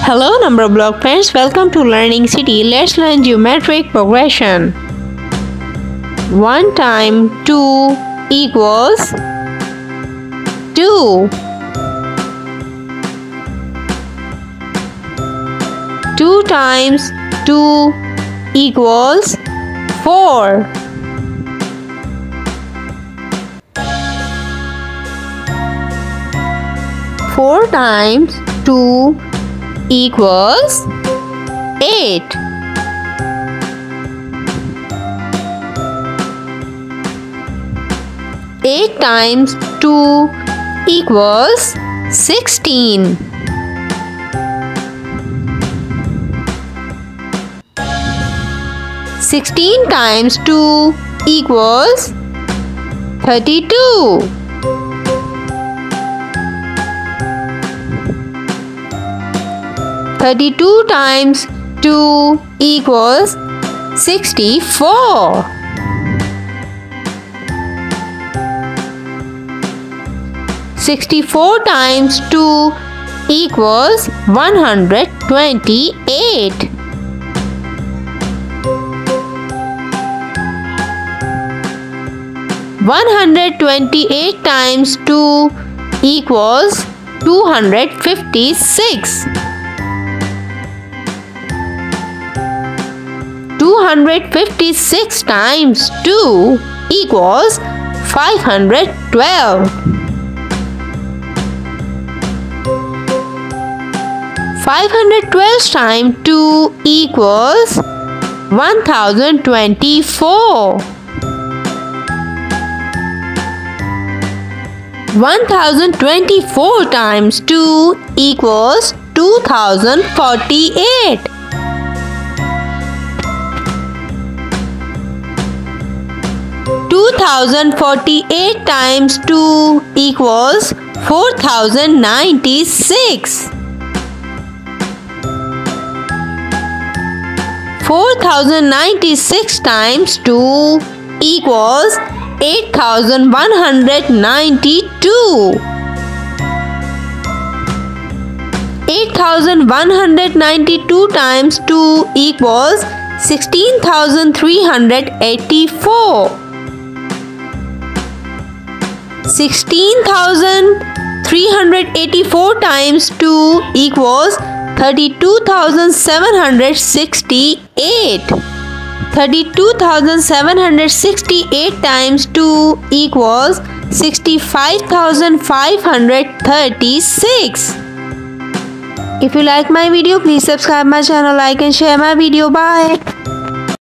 Hello number block friends, welcome to Learning City. Let's learn geometric progression. 1 times 2 equals 2. 2 times 2 equals 4. 4 times 2 equals 8. 8 times 2 equals 16. 16 times 2 equals 32. 32 times 2 equals 64. 64 times 2 equals 128. 128 times 2 equals 256. 256 times 2 equals 512. 512 times 2 equals 1024. 1024 times 2 equals 2048. 2048 times 2 equals 4096. 4096 times 2 equals 8192. 8192 times 2 equals 16,384. 16,384 times 2 equals 32,768. 32,768 times 2 equals 65,536. If you like my video, please subscribe my channel, like and share my video. Bye.